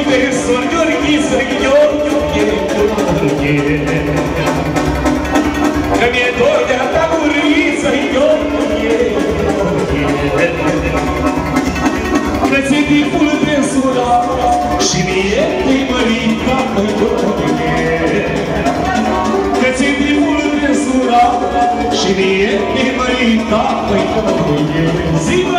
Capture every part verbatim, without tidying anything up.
profesor Gheorghiță, Gheorghe, Gheorghe. Că mi-e dor de-a ta muriță, Gheorghe, Gheorghe. Că ți-e tipul pensurat și mie te-i mărica, Gheorghe. Că ți-e tipul pensurat și mie te-i mărica, Gheorghe. Zi-mă!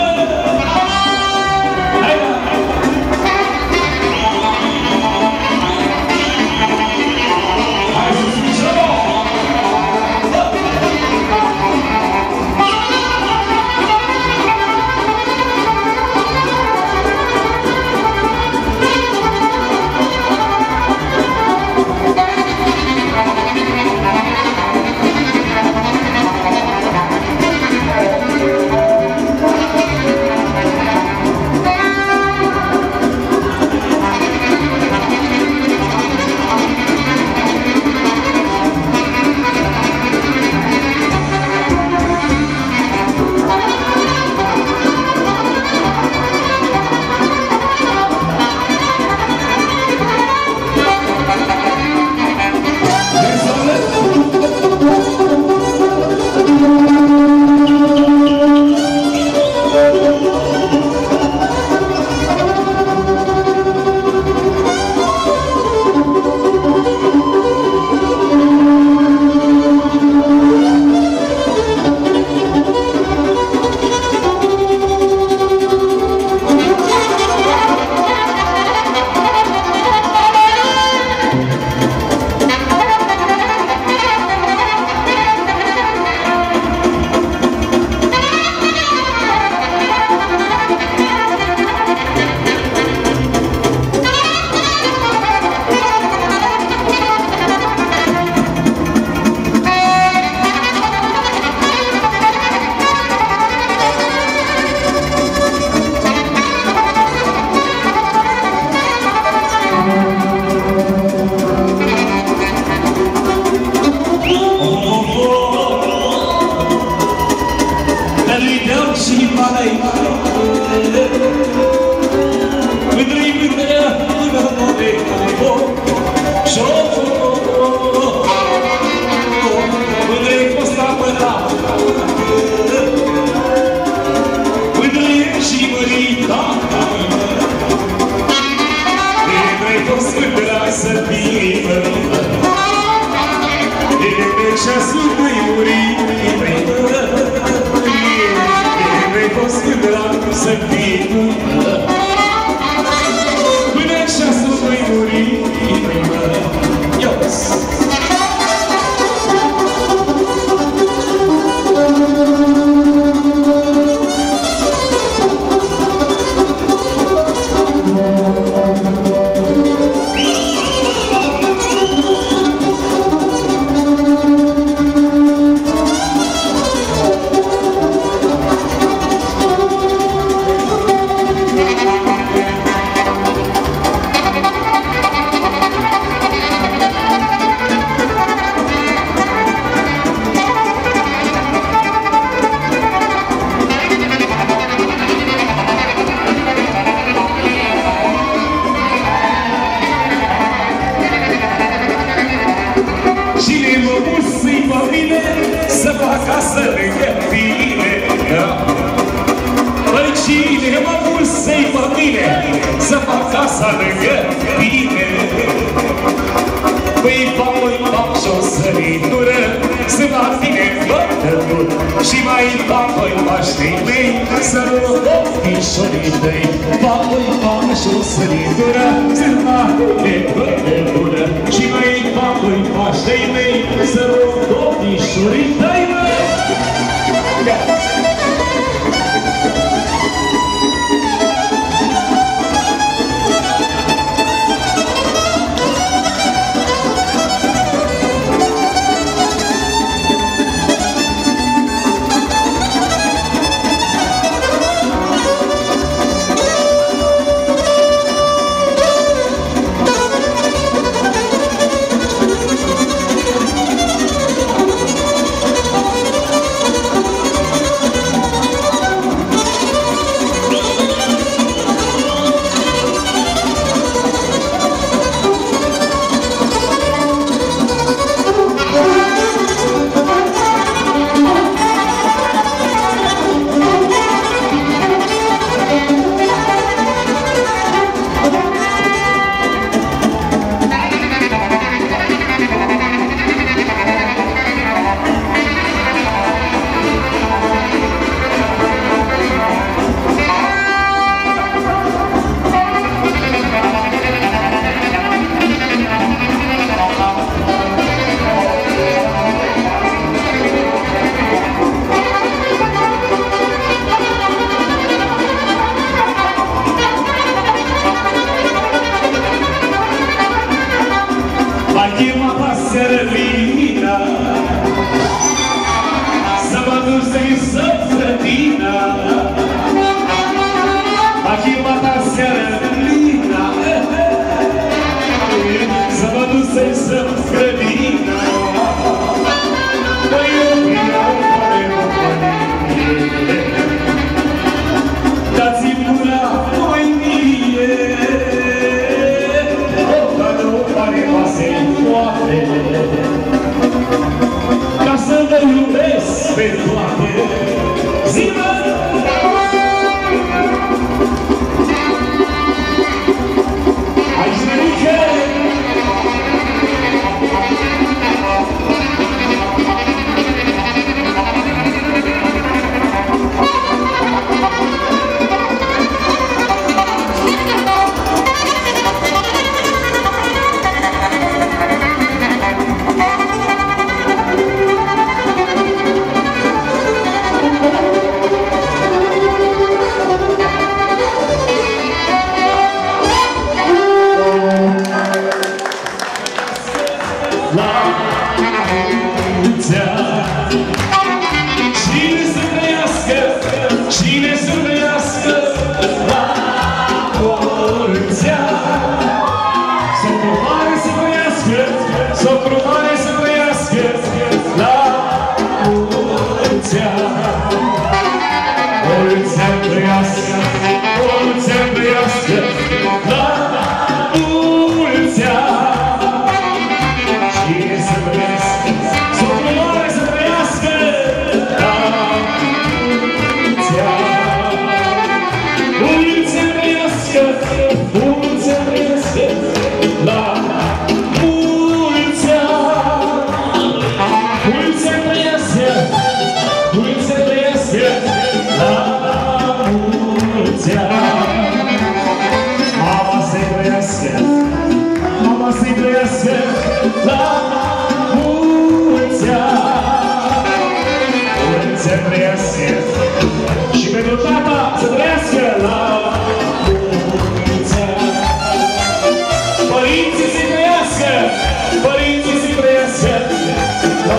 trăiască, o mulți ani trăiască, la mulți ani. Și să trăiască, soțul mare să trăiască, la mulți ani. Mulți ani trăiască, mulți ani trăiască, la mulți ani. Mulți ani trăiască, mulți ani trăiască, la mulți ani. Mama să-i trăiască, mama să-i trăiască, la mulți ani. Mulți ani trăiască, și pentru tata să trăiască, la mulți ani. Părinții să-i trăiască, părinții să-i trăiască, la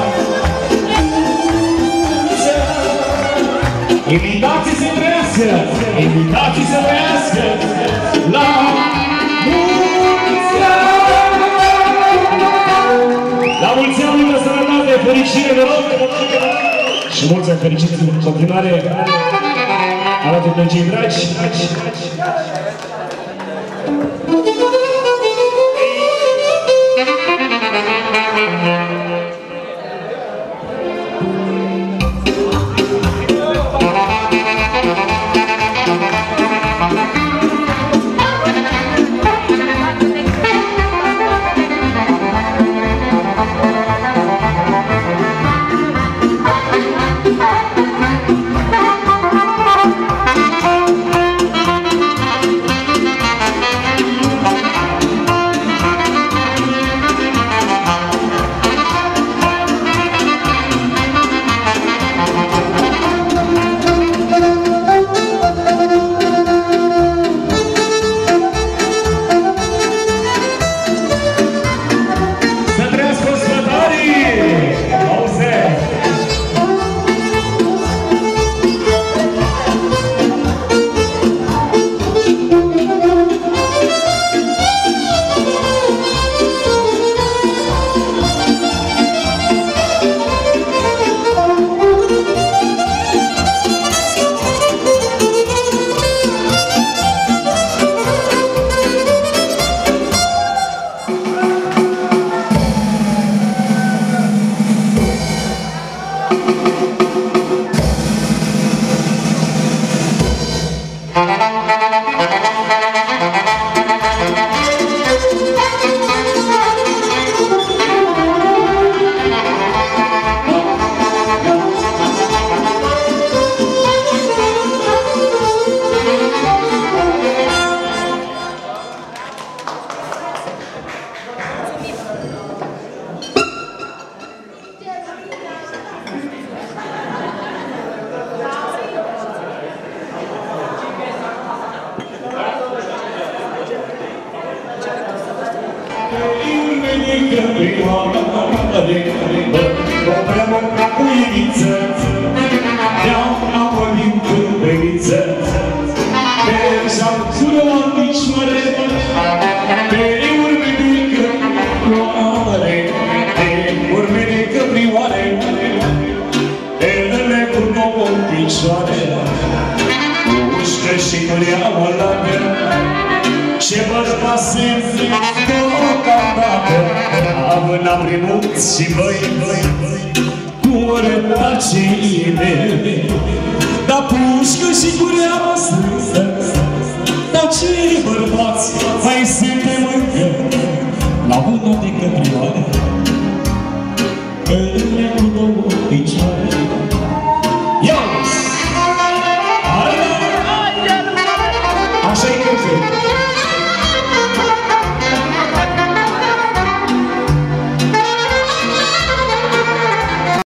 mulți ani. Invitații să-i trăiască, invitații să trăiască, la mulți ani. La mulți ani, multă sănătate, fericire, noroc și mulți ani fericiți în continuare alături de cei dragi. Ce bărbat simți deocamdată, având am primut și voi, cu rătacii mele, dar pușcă și cureaua strânsă, dar ce bărbați mai suntem încă la mâna de căprioare?